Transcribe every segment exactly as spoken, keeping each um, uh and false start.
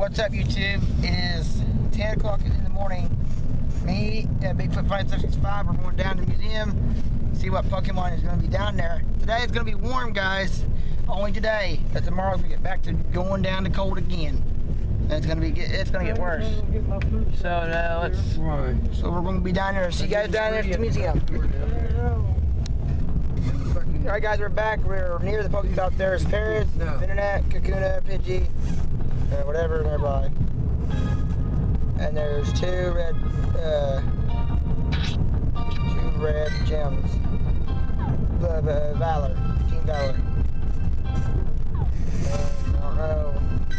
What's up, YouTube? It is ten o'clock in the morning. Me and Bigfoot Fight six six five are going down to the museum, see what Pokemon is going to be down there. Today it's going to be warm, guys. Only today. But tomorrow we get back to going down to cold again. And it's going to be it's going to get worse. So now let's. So we're going to be down there. See you guys down there at the museum. All right, guys, we're back. We're near the Pokemon out there. It's Paris, no. Internet, Kakuna, Pidgey, uh, whatever nearby. And there's two red, uh, two red gems. The uh, Valor, Team Valor. And I don't know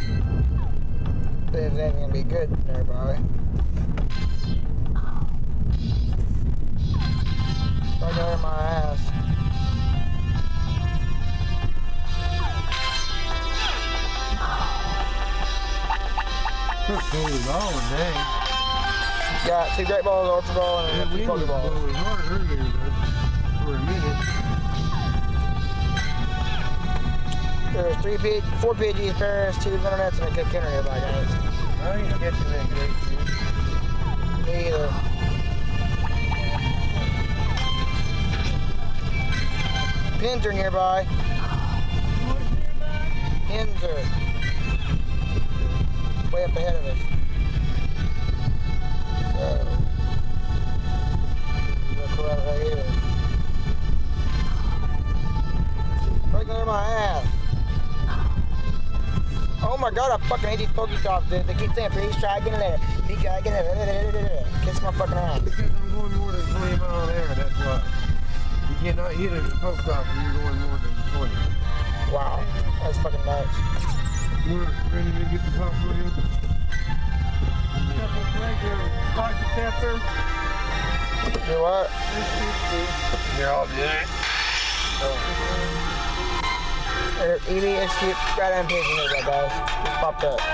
if anything's gonna be good nearby. Right over my ass. Got two Great Balls, Ultra Ball, and a few Pokeballs. There's three P four Pidgeys, Paris, two Internets, and a Kakuna here, by guys. I ain't catching that great shit. Me either. Pins are nearby. Pins are way up ahead of us. So, look right, right here. Right under my ass. Oh my god, I fucking hate these Pokestops, dude. They keep saying, please try again later. Please try again later. Kiss my fucking ass. Because I'm going more than twenty miles an hour, that's why. You cannot hit a Pokestop when you're going more than twenty. Wow, that's fucking nuts. We're ready to get the pop for you. Doctor Pepper. Do what? They're all dead. There's Eevee, it's cute. Right on page in there, guys. Just popped up.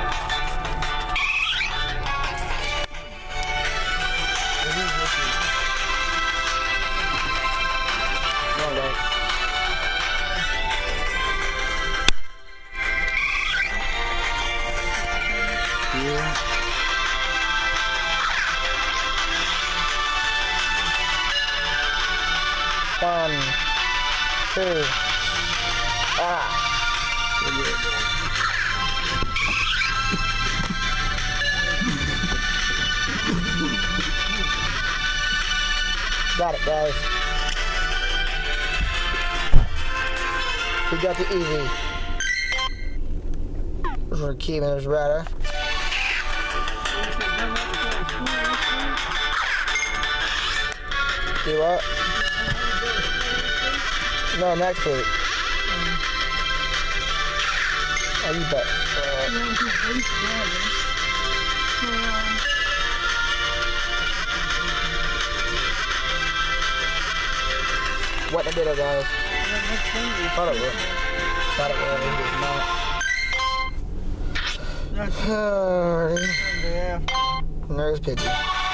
Come on, guys. Yeah. One, two, ah. Got it, guys. We got the Eevee. There's our key, and there's Rata. Do what? No, next week. Oh, you bet. Uh, what the bit of guys? Thought it was. Thought it was. It's not. Alright. There's Pidgey.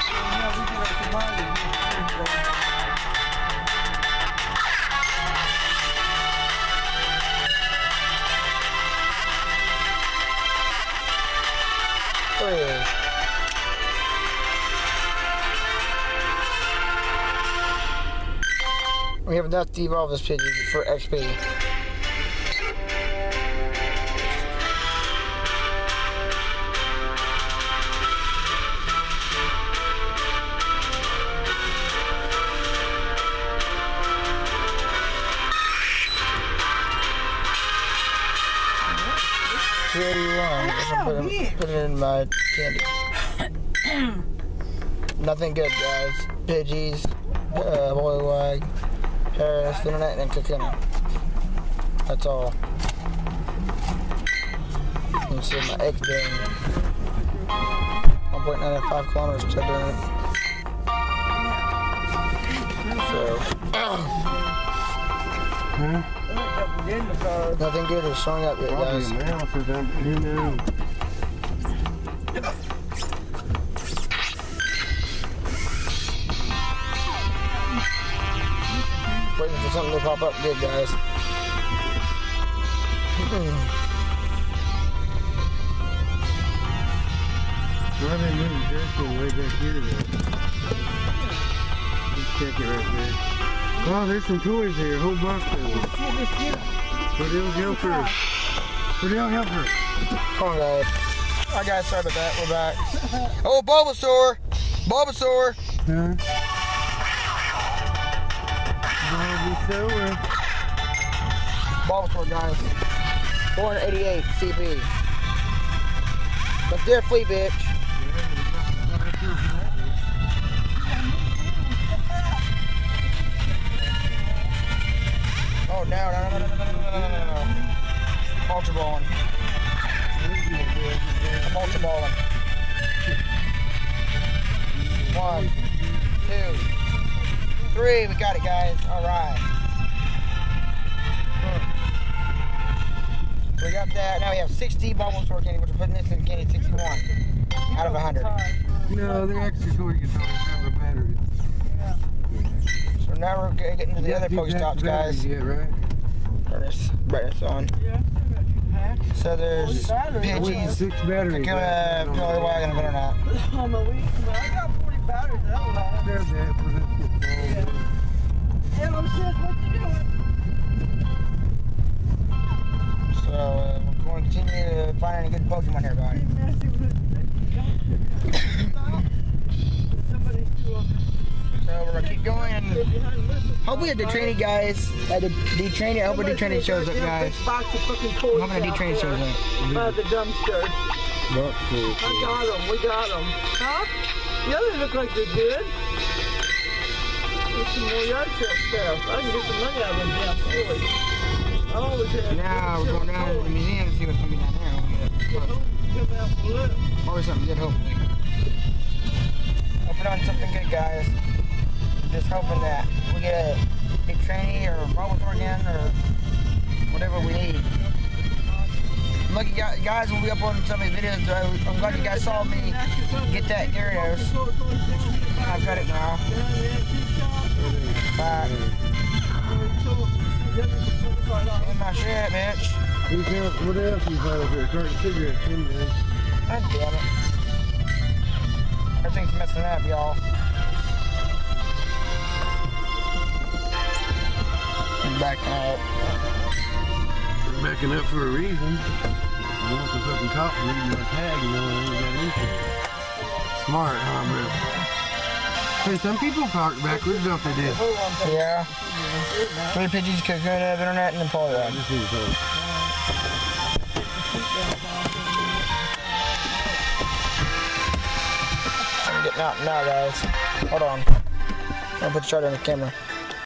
We have enough to evolve this Pidgey for X P. two eighty-one. Put it, put it in my candy. Nothing good, guys. Pidgeys, uh, Poliwag, Paris, Internet, and Kakuna. That's all. You can see my egg doing one point nine five kilometers per second. So, huh? Nothing good is showing up yet, guys. Waiting for something to pop up good, guys. Well, they moved this one way back here though. Let's check it right there. Oh, there's some toys here, a whole box of them. Cordell Helper. Cordell Helper. Come on, guys. Alright, guys, sorry about that. We're back. Oh, Bulbasaur! Bulbasaur! Huh? Bulbasaur. Bulbasaur, guys. four eighty-eight C P. But they're flea, bitch. Oh, no, no, no, no, no, no, no, no, no, no. Ultra balling. I'm ultra balling. One, two, three. We got it, guys. All right. We got that. Now we have sixty Bulbasaur candy, which we're putting this in candy sixty-one out of one hundred. No, they're extra toy guitars have a battery. So now we're getting to the other Pokestops, guys. Yeah, right. Turn this brightness on. So there's Pidgeys. Six batteries. Come uh, Pillar Wagon and Butternut. On my week, I got forty batteries. That'll last. There's that for this kid. Hello, sis, what you doing? So uh, we're going to continue to find any good Pokemon here, buddy. So we're gonna keep going and hopefully the D-Trainy guys, uh, the D-Trainy, I hope the D-Trainy shows up, guys. I'm hoping the D-Trainy shows up. By the dumpster. I got them, we got them. Huh? Yeah, they look like they're good. Get some more yard sale stuff. I can get some money out of them damn toys. I always have. Now we're going down to the museum to see what's gonna be down there. We'll get probably something good, hopefully. Hoping on something good, guys. Just hoping that we get a big trainee or a Bulbasaur again or whatever we need. Lucky guys, we'll be uploading some of these videos. I'm glad you guys saw me get that Gyarados. I've got it now. Bye. In my shit, bitch. What else you got over there? Carton cigarettes, didn't you? God damn it. Everything's messing up, y'all. Backing up. You're backing up for a reason. You want the fucking cop reading my tag and knowing you got into. Smart, huh, bro? Hey, some people park backwards, don't they, do? Yeah. Three Pidgeys, Kakuna, Butternut, and then Poliwag. I'm getting out now, guys. Hold on. I'm gonna put the chart on the camera.